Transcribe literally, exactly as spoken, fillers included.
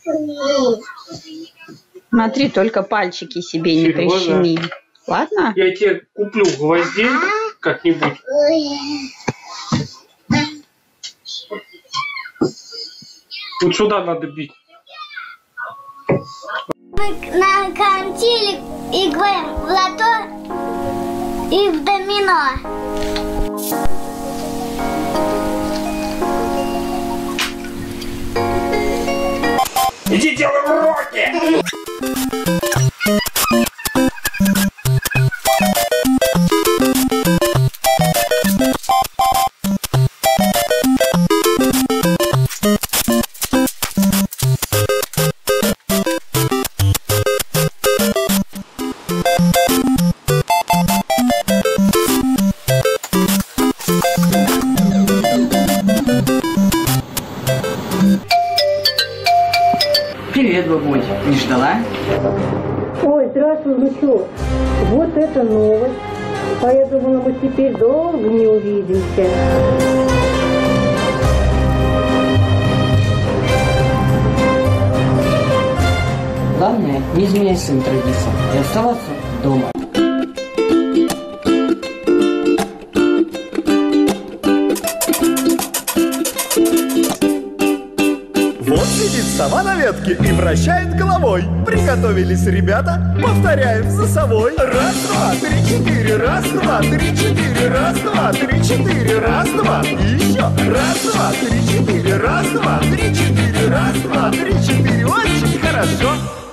Смотри, только пальчики себе не Серьезно? прищеми. Ладно? Я тебе куплю гвоздей как-нибудь. Вот сюда надо бить. Мы на карантине играем в лото и в домино. Иди делай уроки! Привет, бабуль. Не ждала? Ой, здравствуй, внучок. Вот это новость. А я думала, мы теперь долго не увидимся. Главное, не изменяй своим традициям и оставаться дома. Вот сидит сова на ветке и вращает головой. Приготовились ребята, повторяем за собой. Раз, два, три, четыре, раз, два, три, четыре, раз, два, три, четыре, раз, два. И еще. Раз, два, три, четыре, раз, два, три, четыре, раз, два, три, четыре. Очень хорошо.